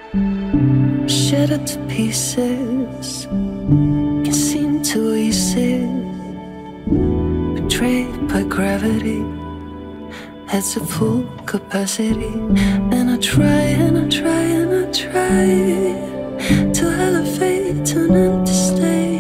Shattered to pieces, can't seem to ease it. Betrayed by gravity, heads at full capacity. And I try and I try and I try to elevate to an empty state.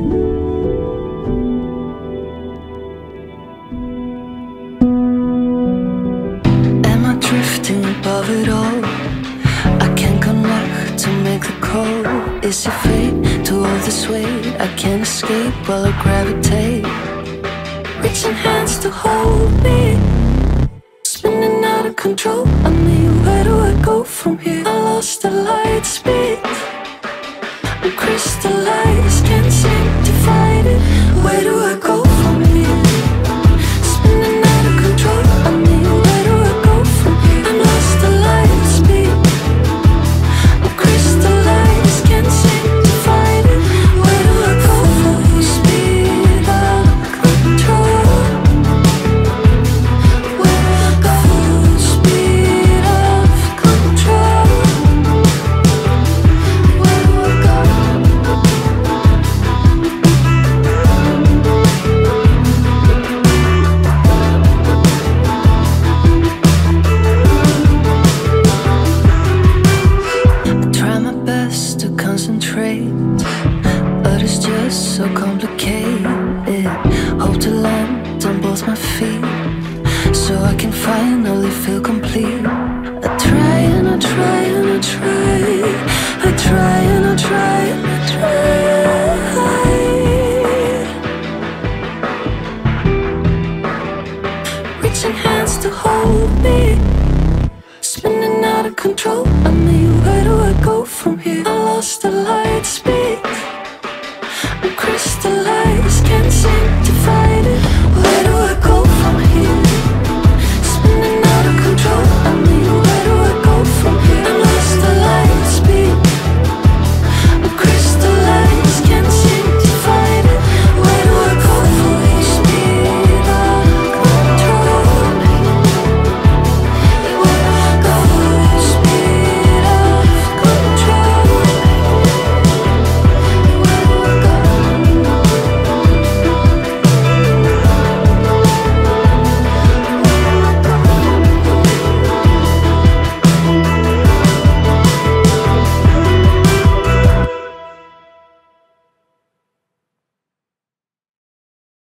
Am I drifting above it all? I can't connect to make the call. Is it fate to hold this weight? I can't escape while I gravitate. Reaching hands to hold me, spinning out of control. I mean, where do I go from here? I lost the light speed. I'm crystallized, can't seem to fight it. Where do I go from here? Spinning out of control. I mean, where do I go from here? I lost the light speed. I'm crystallized, can't seem to fight it. Where do I go from here? Speed out of control. Where do I go? Speed out of control. Where do I go? I try my best to concentrate, but it's just so complicated. Hope to land on both my feet, so I can finally feel complete. I try and I try and I try, I try and I try and I try. Reaching hands to hold me, spinning out of control. I mean, where do I go from here? I lost the light speed. I'm crystallized, can't seem